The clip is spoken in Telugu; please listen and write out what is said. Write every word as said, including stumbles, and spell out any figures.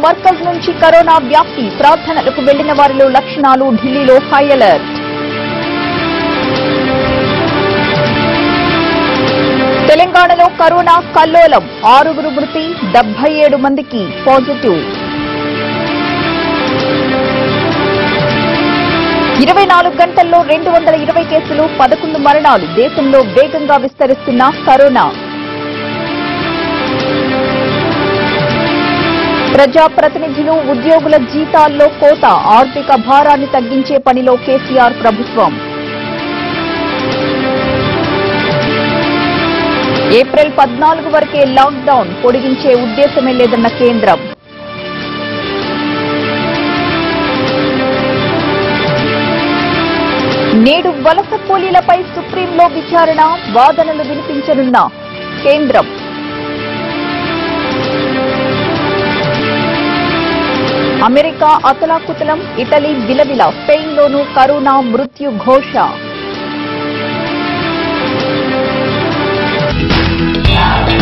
మర్కజ్ నుంచి కరోనా వ్యాప్తి, ప్రార్థనలకు వెళ్లిన వారిలో లక్షణాలు, ఢిల్లీలో హై అలర్ట్. తెలంగాణలో కరోనా కల్లోలం, ఆరుగురు మృతి, డెబ్బై ఏడు మందికి పాజిటివ్. ఇరవై నాలుగు గంటల్లో రెండు వందల ఇరవై కేసులు, పదకొండు మరణాలు. దేశంలో వేగంగా విస్తరిస్తున్న కరోనా. ప్రజాప్రతినిధులు, ఉద్యోగుల జీతాల్లో కోత, ఆర్థిక భారాన్ని తగ్గించే పనిలో కేసీఆర్ ప్రభుత్వం. ఏప్రిల్ పద్నాలుగు వరకే లాక్డౌన్ పొడిగించే ఉద్దేశమే లేదన్న కేంద్రం. నేడు వలస కూలీలపై సుప్రీంలో విచారణ, వాదనలు వినిపించనున్న కేంద్రం. అమెరికా అతలాకుతలం, ఇటలీ విలవిల, స్పెయిన్లోనూ కరోనా మృత్యు ఘోష.